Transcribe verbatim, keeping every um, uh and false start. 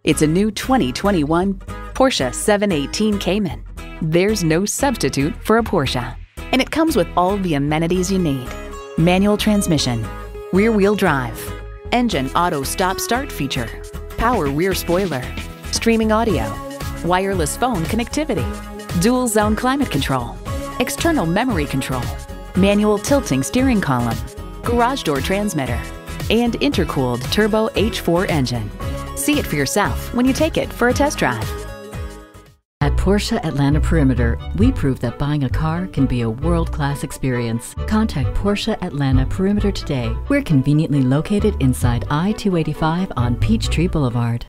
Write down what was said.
It's a new twenty twenty-one Porsche seven eighteen Cayman. There's no substitute for a Porsche, and it comes with all the amenities you need. Manual transmission, rear-wheel drive, engine auto stop-start feature, power rear spoiler, streaming audio, wireless phone connectivity, dual zone climate control, external memory control, manual tilting steering column, garage door transmitter, and intercooled turbo H four engine. See it for yourself when you take it for a test drive. At Porsche Atlanta Perimeter, we prove that buying a car can be a world-class experience. Contact Porsche Atlanta Perimeter today. We're conveniently located inside I two eighty-five on Peachtree Boulevard.